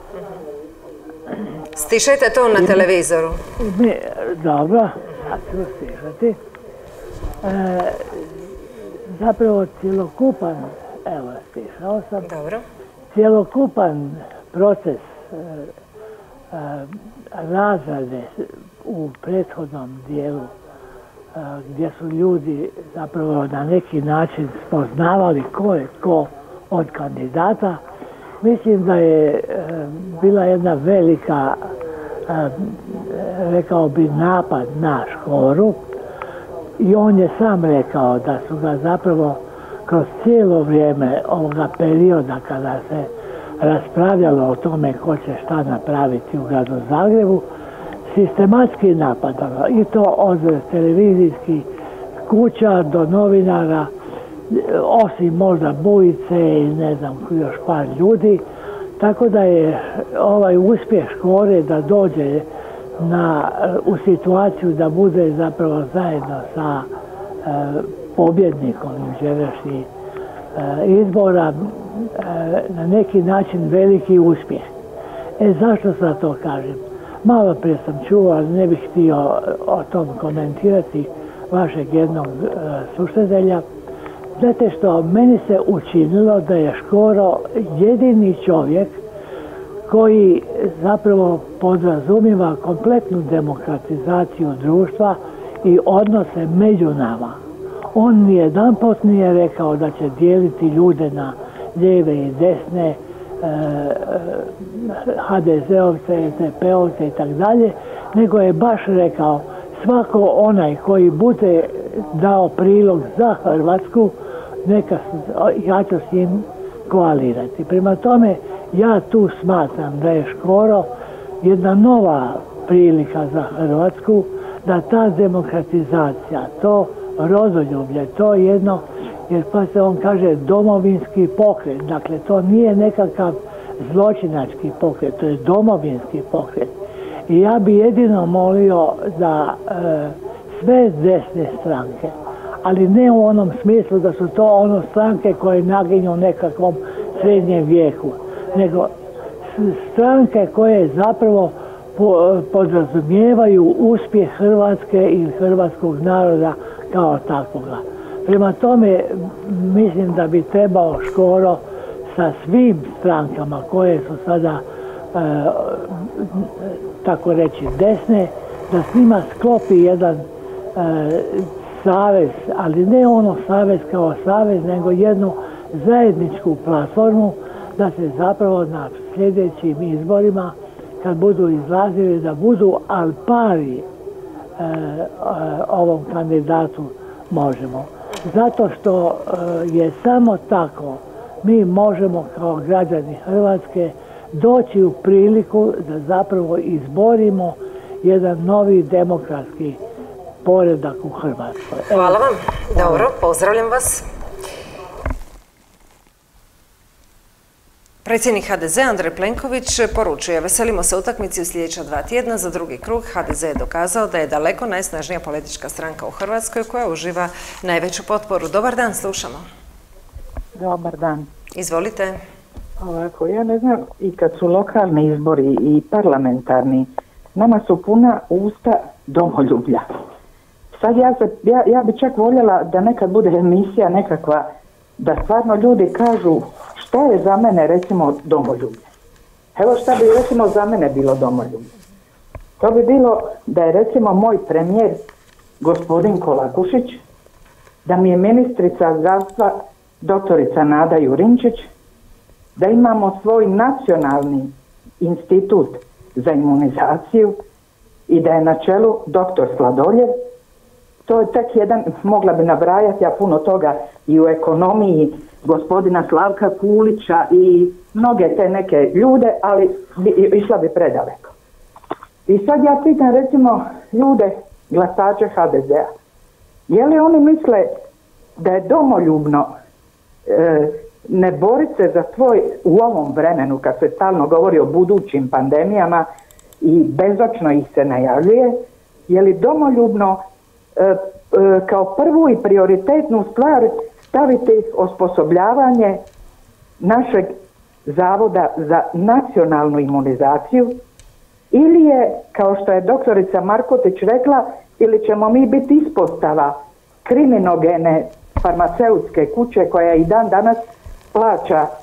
Stišajte to na televizoru. Mi, dobro, sad ću stišati. E, zapravo cjelokupan, evo stišao sam, dobro. Cjelokupan proces e, razrade u prethodnom dijelu gdje su ljudi zapravo na neki način spoznavali ko je ko od kandidata, mislim da je bila jedna velika, rekao bi, napad na Škoru i on je sam rekao da su ga zapravo kroz cijelo vrijeme ovoga perioda kada se raspravljalo o tome ko će šta napraviti u gradu Zagrebu, sistematski napadala i to od televizijskih kuća do novinara, osim možda Bujice i ne znam još par ljudi, tako da je ovaj uspjeh Škore da dođe na, u situaciju da bude zapravo zajedno sa e, pobjednikom jučerašnjih e, izbora e, na neki način veliki uspjeh. E zašto sad to kažem? Malo prije sam čuo, ali ne bih htio o tom komentirati vašeg jednog e, slušatelja. Znate što, meni se učinilo da je Škoro jedini čovjek koji zapravo podrazumiva kompletnu demokratizaciju društva i odnose među nama. On nijedanput nije rekao da će dijeliti ljude na lijeve i desne, ha de zeovce, es de peovce i tako dalje, nego je baš rekao svako onaj koji bude dao prilog za Hrvatsku, neka ja ću s njim koalirati. Prema tome, ja tu smatram da je Škoro jedna nova prilika za Hrvatsku, da ta demokratizacija, to rodoljublje, to jedno, jer pa se on kaže domovinski pokret, dakle to nije nekakav zločinački pokret, to je domovinski pokret. I ja bi jedino molio da e, sve desne stranke, ali ne u onom smislu da su to ono stranke koje naginju u nekakvom srednjem vijeku, nego stranke koje zapravo podrazumijevaju uspjeh Hrvatske ili hrvatskog naroda kao takvoga. Prema tome, mislim da bi trebao Škoro sa svim strankama koje su sada, e, tako reći, desne, da s njima sklopi jedan e, savez, ali ne ono savez kao savez, nego jednu zajedničku platformu, da se zapravo na sljedećim izborima, kad budu izlazili, da budu al pari e, e, ovom kandidatu Možemo. Zato što e, je samo tako mi možemo kao građani Hrvatske doći u priliku da zapravo izborimo jedan novi demokratski poredak u Hrvatskoj. Hvala vam. Dobro, pozdravljam vas. Predsjednik ha de zea Andrej Plenković poručuje: veselimo se utakmici u sljedeća dva tjedna. Za drugi krug ha de ze je dokazao da je daleko najsnažnija politička stranka u Hrvatskoj koja uživa najveću potporu. Dobar dan, slušamo. Dobar dan. Izvolite. Ovako, ja ne znam, i kad su lokalni izbori i parlamentarni, nama su puna usta domoljublja. Sad ja, se, ja, ja bi čak voljela da nekad bude emisija nekakva, da stvarno ljudi kažu šta je za mene recimo domoljublje. Evo šta bi recimo za mene bilo domoljublje. To bi bilo da je recimo moj premijer gospodin Kolakušić, da mi je ministrica zdravstva doktorica Nada Jurinčić, da imamo svoj nacionalni institut za imunizaciju i da je na čelu doktor Sladoljev. To je tek jedan, mogla bi nabrajati ja puno toga i u ekonomiji gospodina Slavka Kulića i mnoge te neke ljude, ali bi, išla bi predaleko. I sad ja pitam recimo ljude, glasače ha de zea, je li oni misle da je domoljubno e, ne boriti se za svoj, u ovom vremenu kad se stalno govori o budućim pandemijama i bezočno ih se najavljuje, je li domoljubno e, e, kao prvu i prioritetnu stvar staviti osposobljavanje našeg Zavoda za nacionalnu imunizaciju, ili je, kao što je doktorica Markotić rekla, ili ćemo mi biti ispostava kriminogene farmaceutske kuće koja i dan danas plaća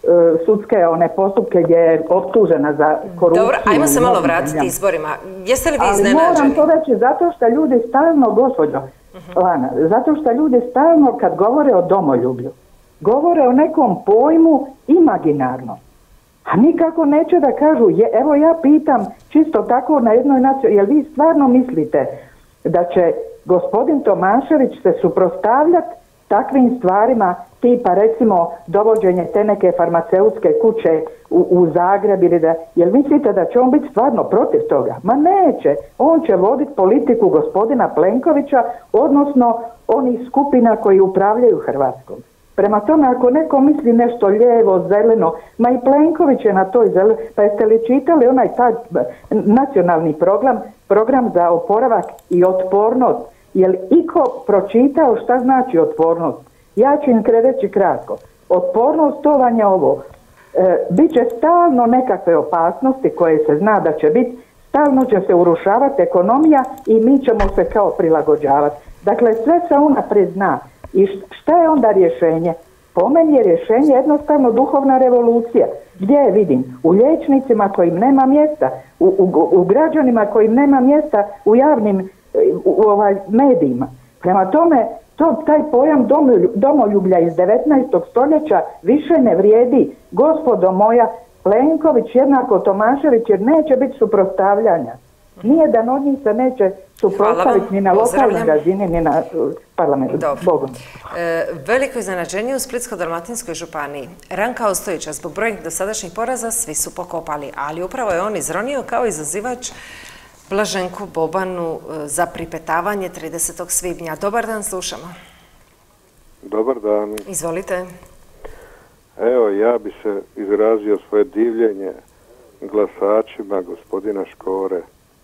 sudske one postupke gdje je optužena za korupciju. Dobro, ajmo se malo vratiti izborima. Jeste li vi Ali iznenađeni? moram to reći zato što ljudi stalno, gospođo Lana, zato što ljudi stalno kad govore o domoljublju, govore o nekom pojmu imaginarno. A nikako neće da kažu, je, evo ja pitam čisto tako na jednoj nacionalnoj, jel vi stvarno mislite da će gospodin Tomašević se suprotstavljati takvim stvarima tipa recimo dovođenje te neke farmaceutske kuće u, u Zagreb ili da, jel mislite da će on biti stvarno protiv toga? Ma neće, on će voditi politiku gospodina Plenkovića, odnosno onih skupina koji upravljaju Hrvatskom. Prema tome, ako neko misli nešto lijevo, zeleno, ma i Plenković je na toj zeleno, pa jeste li čitali onaj taj nacionalni program, program za oporavak i otpornost? Je li iko pročitao šta znači otpornost? Ja ću im reći kratko. Otpornost to vam je ovo. E, Biće stalno nekakve opasnosti koje se zna da će biti, stalno će se urušavati ekonomija i mi ćemo se kao prilagođavati. Dakle, sve se unaprijed zna. I šta je onda rješenje? Po meni je rješenje jednostavno duhovna revolucija. Gdje je vidim? U liječnicima kojim nema mjesta, u, u, u građanima kojim nema mjesta, u javnim u, u ovaj, medijima. Prema tome, to, taj pojam domoljublja iz devetnaestog stoljeća više ne vrijedi. Gospodo moja, Plenković jednako Tomašević jer neće biti suprotstavljanja. Nijedan od njih se neće suprotstaviti ni na lokalnoj razini, ni na uh, parlamentu. Dobro. E, veliko iznenađenje u Splitsko-dalmatinskoj županiji. Ranka Ostojića zbog brojnih dosadašnjih poraza svi su pokopali, ali upravo je on izronio kao izazivač Blaženku Bobanu za pripetavanje tridesetog svibnja. Dobar dan, slušamo. Dobar dan. Izvolite. Evo, ja bi se izrazio svoje divljenje glasačima gospodina Škore.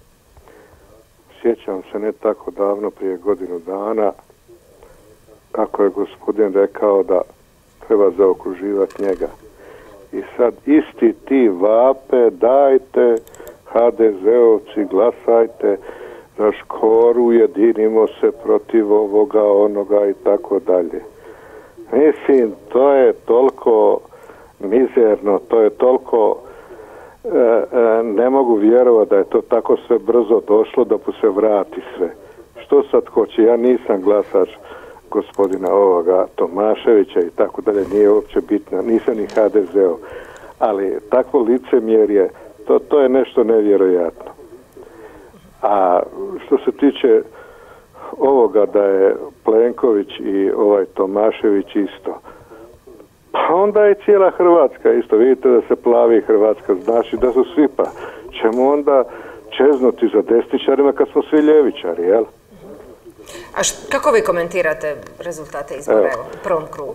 Sjećam se ne tako davno, prije godinu dana, kako je gospodin rekao da treba zaokruživati njega. I sad isti ti vape, dajte, ha de zeovci, glasajte za Škoru, jedinimo se protiv ovoga, onoga i tako dalje. Mislim, to je toliko mizerno, to je toliko... E, e, ne mogu vjerovati da je to tako sve brzo došlo da se vrati sve. Što sad hoće? Ja nisam glasač gospodina ovoga Tomaševića i tako dalje, nije uopće bitno, nisam ni ha de zeo, ali takvo licemjerje, to, to je nešto nevjerojatno. A što se tiče ovoga da je Plenković i ovaj Tomašević isto, pa onda je cijela Hrvatska isto. Vidite da se plavi Hrvatska, znači da su svi, pa ćemo onda čeznuti za desničarima kad smo svi ljevičari, jel? A kako vi komentirate rezultate izbora evo, u prvom krugu?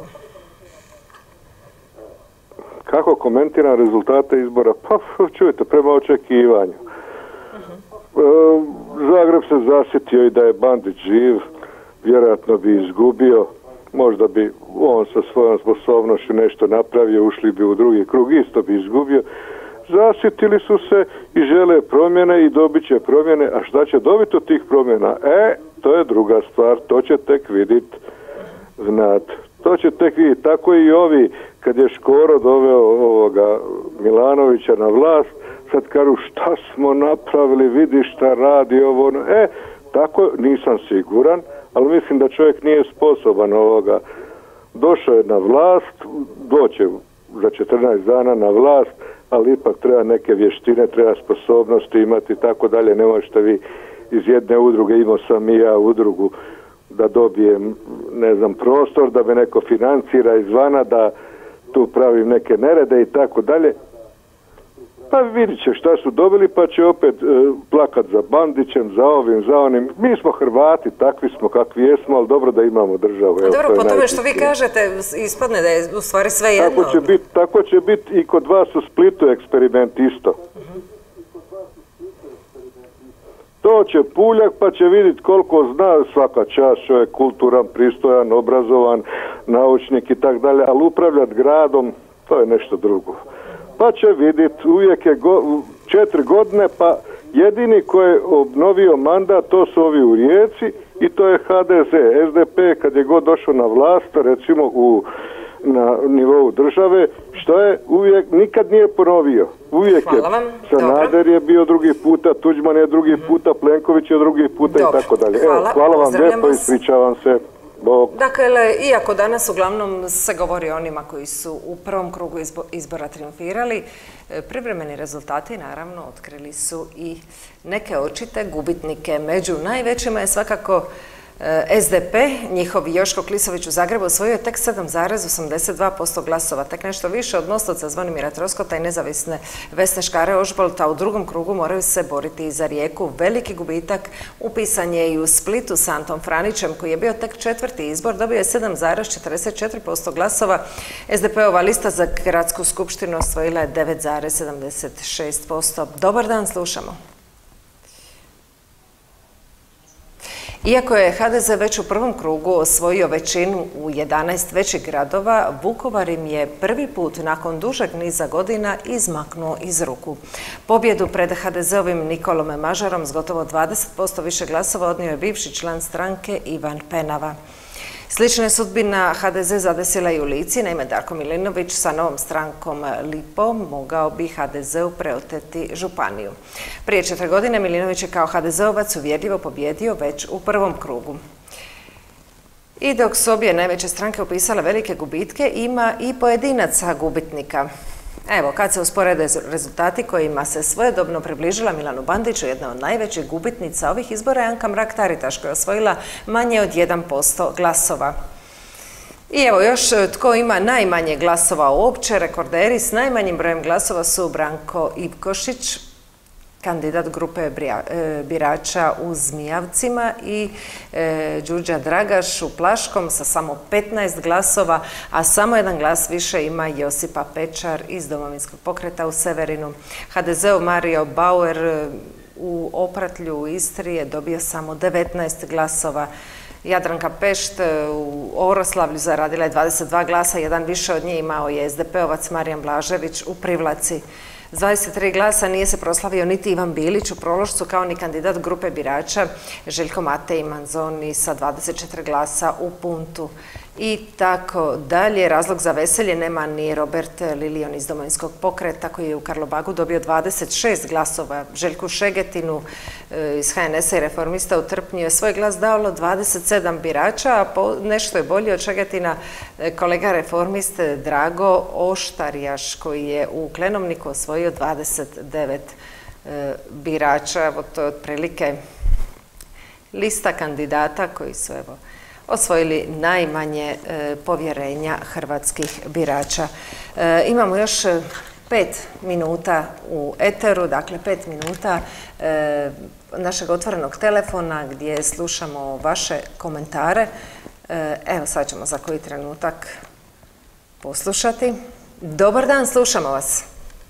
Kako komentiram rezultate izbora? Pa čujete, prema očekivanju. Uh-huh. e, Zagreb se zasjetio i da je Bandić živ, vjerojatno bi izgubio. Možda bi on sa svojom sposobnošću nešto napravio, ušli bi u drugi krug, isto bi izgubio. Zasjetili su se i žele promjene i dobit će promjene. A šta će dobiti od tih promjena? E, to je druga stvar, to će tek vidjeti. Znate, to će tek vidjeti. Tako i ovi, kad je Škoro doveo ovoga Milanovića na vlast, sad kažu šta smo napravili, vidi šta radi ovo. E, tako nisam siguran. Ali mislim da čovjek nije sposoban ovoga. Došao je na vlast, doće za četrnaest dana na vlast, ali ipak treba neke vještine, treba sposobnosti imati i tako dalje. Ne možete vi iz jedne udruge, imao sam i ja udrugu, da dobijem, ne znam, prostor, da me neko financira izvana, da tu pravim neke nerede i tako dalje. Pa vidit će šta su dobili, pa će opet e, plakat za Bandićem, za ovim, za onim. Mi smo Hrvati, takvi smo kakvi jesmo, ali dobro da imamo državu. Evo, dobro, po tome što vi kažete, ispadne da je u stvari sve jedno. Tako će biti, tako će biti i kod vas u Splitu eksperiment isto. Uh-huh. To će Puljak, pa će vidjeti koliko zna, svaka čast, čovjek kulturan, pristojan, obrazovan, naučnik i tak dalje, ali upravljati gradom, to je nešto drugo. Pa će vidjeti, uvijek je go, četiri godine, pa jedini koji je obnovio mandat, to su ovi u Rijeci i to je ha de ze. es de pe kad je god došao na vlast, recimo u, na nivou države, što je uvijek, nikad nije ponovio. Uvijek je, Sanader je bio drugi puta, Tuđman je drugi puta, Plenković je drugi puta i tako dalje. Evo, hvala vam lijepo, ispričavam se. Bog. Dakle, iako danas uglavnom se govori o onima koji su u prvom krugu izbora triumfirali, privremeni rezultati naravno otkrili su i neke očite gubitnike. Među najvećima je svakako S D P, njihov Joško Klisović u Zagrebu osvojio tek sedam zarez osamdeset dva posto glasova, tek nešto više od Mostovca Zvonimira Troskota i nezavisne Vesne Škare-Ožbolt, u drugom krugu moraju se boriti i za Rijeku. Veliki gubitak upisan je i u Splitu s Antom Franićem, koji je bio tek četvrti izbor, dobio je sedam zarez četrdeset četiri posto glasova. S D P-ova lista za gradsku skupštinu osvojila je devet zarez sedamdeset šest posto. Dobar dan, slušamo. Iako je H D Z već u prvom krugu osvojio većinu u jedanaest većih gradova, Vukovar im je prvi put nakon dužeg niza godina izmaknuo iz ruku. Pobjedu pred H D Z-ovim Nikolom Mažarom s gotovo dvadeset posto više glasova odnio je bivši član stranke Ivan Penava. Slična je sudbina H D Z zadesila i u Lici, naime Darko Milinović sa novom strankom Lipo mogao bi H D Z-u preoteti županiju. Prije četiri godine Milinović je kao H D Z-ovac uvjerljivo pobjedio već u prvom krugu. I dok su obje najveće stranke upisale velike gubitke, ima i pojedinaca gubitnika. Evo, kad se usporede rezultati kojima se svojedobno približila Milanu Bandiću, jedna od najvećih gubitnica ovih izbora je Anka Mrak-Taritaš, koja je osvojila manje od jedan posto glasova. I evo još tko ima najmanje glasova uopće. Rekorderi s najmanjim brojem glasova su Branko Ivkošić, kandidat grupe birača u Zmijavcima, i Đurđa Dragaš u Plaškom sa samo petnaest glasova, a samo jedan glas više ima Josipa Pečar iz Domovinskog pokreta u Severinu. H D Z-ov Mario Bauer u Opratlju u Istri je dobio samo devetnaest glasova. Jadranka Pešt u Oroslavlju zaradila je dvadeset dva glasa, jedan više od nje imao je S D P-ovac Marijan Blažević u Privlaci. S dvadeset tri glasa nije se proslavio niti Ivan Bilić u Prološcu, kao ni kandidat grupe birača Željko Matej Manzoni sa dvadeset četiri glasa u Puntu. I tako dalje. Razlog za veselje nema ni Robert Lilion iz Domovinskog pokreta, koji je u Karlobagu dobio dvadeset šest glasova. Željku Šegetinu iz H N S-a i Reformista u Trpnju je svoj glas dalo dvadeset sedam birača, a nešto je bolje od Šegetina kolega reformist Drago Oštarjaš, koji je u Klenovniku osvojio dvadeset devet birača. Evo, to je otprilike lista kandidata koji su evo osvojili najmanje povjerenja hrvatskih birača. Imamo još pet minuta u eteru, dakle pet minuta našeg otvorenog telefona gdje slušamo vaše komentare. Evo, sad ćemo za koji trenutak poslušati. Dobar dan, slušamo vas.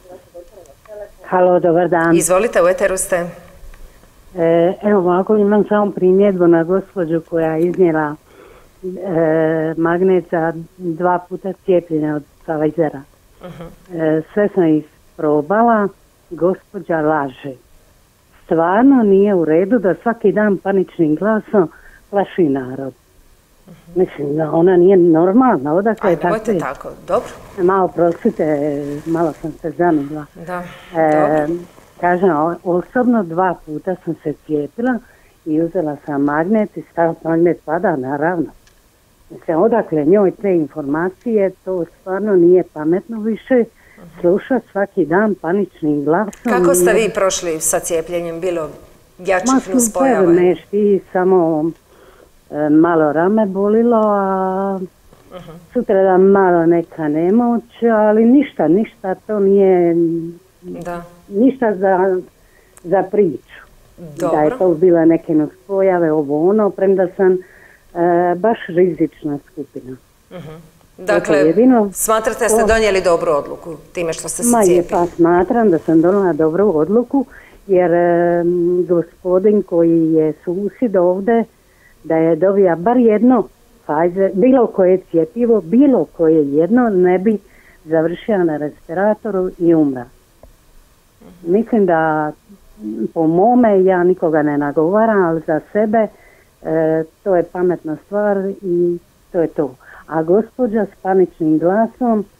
Halo, dobar dan. Izvolite, u eteru ste. Evo, ovako imam samo primjedbu na gospođu koja je iznijela magnet za dva puta cijepljenja od Pfizera. Sve sam isprobala, gospođa laže. Stvarno nije u redu da svaki dan paničnim glasom plaši narod. Mislim, da ona nije normalna, odakle je tako. Ajde, tako, dobro. Malo prosite, malo sam se zanimla. Da, dobro. Kažem, osobno dva puta sam se cijepila i uzela sam magnet i stav magnet pada, naravno. Mislim, odakle njoj te informacije, to stvarno nije pametno više slušati svaki dan paničnim glasom. Kako ste vi prošli sa cijepljenjem? Bilo jačih nuspojava? Ma, nešti, samo e, malo rame bolilo, a uh-huh. sutra da malo neka nemoć, ali ništa, ništa, to nije da. ništa za, za priču. Dobro. Da je to bila neke nuspojave, ovo ono, premda sam E, baš rizična skupina. Uh-huh. Dakle, jedino, smatrate da ste donijeli dobru odluku time što ste se ma cijepili? Je, pa smatram da sam donijela dobru odluku, jer e, gospodin koji je susjed ovdje, da je dobija bar jedno Pfizer, bilo koje cijepivo, bilo koje jedno, ne bi završio na respiratoru i umra. Uh-huh. Mislim da po mome, ja nikoga ne nagovaram, ali za sebe E, to je pametna stvar i to je to. A gospođa s paničnim glasom,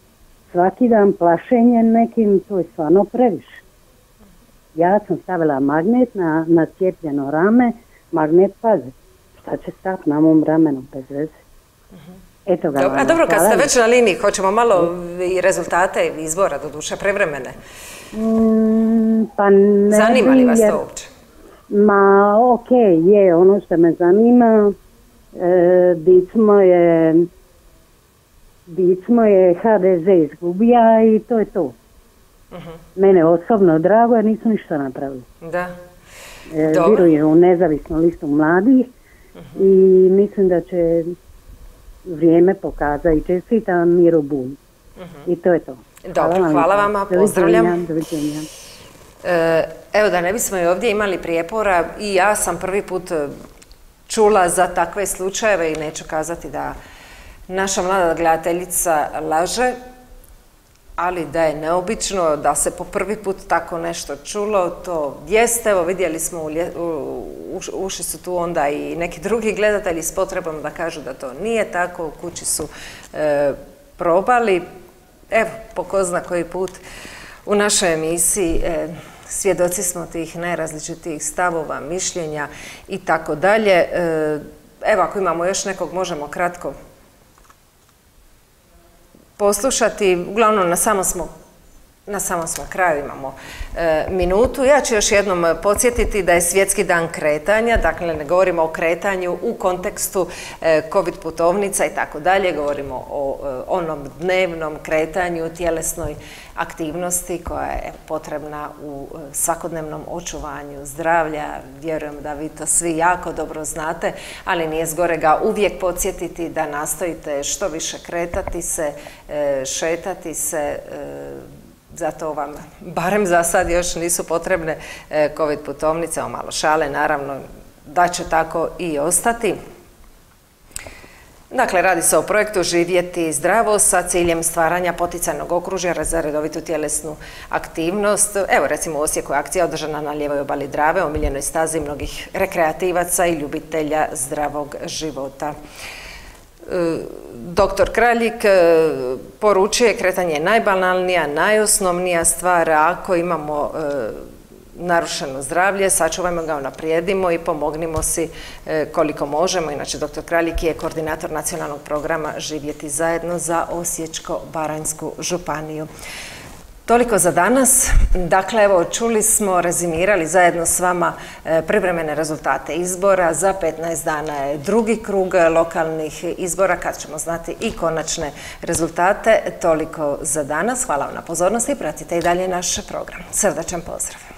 svaki dan plašenje nekim, to je stvarno previše. Ja sam stavila magnet na, na cijepljeno rame, magnet pazi, šta će stati na mom ramenu bez veze. Eto ga. A dobro, kad ste već na liniji, hoćemo malo i rezultate izbora, do duše prevremene. Mm, pa ne. Zanima li vas to uopće? Ma, ok, je, ono što me zanima, e, Dicmo je, Dicmo je H D Z izgubija i to je to. Uh-huh. Mene osobno drago jer nisu ništa napravili. Da. E, Virujem u nezavisnu listu mladih uh-huh. i mislim da će vrijeme pokaza i čestitam Miro Bulj. Uh-huh. I to je to. Dobro, hvala, hvala vama, pozdravljam. Doviđenja. Evo, da ne bismo i ovdje imali prijepora, i ja sam prvi put čula za takve slučajeve i neću kazati da naša mlada gledateljica laže, ali da je neobično da se po prvi put tako nešto čulo, to jeste. Evo, vidjeli smo, u lje, u, uši su tu onda i neki drugi gledatelji s potrebom da kažu da to nije tako, u kući su e, probali. Evo, po ko zna koji put u našoj emisiji e, svjedoci smo tih najrazličitijih stavova, mišljenja i tako dalje. Evo, ako imamo još nekog, možemo kratko poslušati. Uglavnom, na samom smo, na samom smo kraju, imamo e, minutu. Ja ću još jednom podsjetiti da je Svjetski dan kretanja, dakle ne govorimo o kretanju u kontekstu e, COVID putovnica i tako dalje, govorimo o e, onom dnevnom kretanju, tjelesnoj aktivnosti koja je potrebna u svakodnevnom očuvanju zdravlja. Vjerujem da vi to svi jako dobro znate, ali nije zgorega uvijek podsjetiti da nastojite što više kretati se, šetati se, zato vam barem za sad još nisu potrebne COVID putovnice, o malo šale, naravno da će tako i ostati. Dakle, radi se o projektu Živjeti zdravo sa ciljem stvaranja poticajnog okružja za redovitu tjelesnu aktivnost. Evo, recimo u Osijeku je akcija održana na lijevoj obali Drave, omiljenoj stazi mnogih rekreativaca i ljubitelja zdravog života. Doktor Kraljik poručuje, kretanje je najbanalnija, najosnovnija stvar, ako imamo narušeno zdravlje, sačuvajmo ga, unaprijedimo i pomognimo si koliko možemo. Inače, doktor Kraljik je koordinator nacionalnog programa Živjeti zajedno za Osječko-baranjsku županiju. Toliko za danas. Dakle, evo, čuli smo, rezimirali zajedno s vama privremene rezultate izbora. Za petnaest dana je drugi krug lokalnih izbora, kad ćemo znati i konačne rezultate. Toliko za danas. Hvala vam na pozornosti i pratite i dalje naš program. Srdačan pozdrav.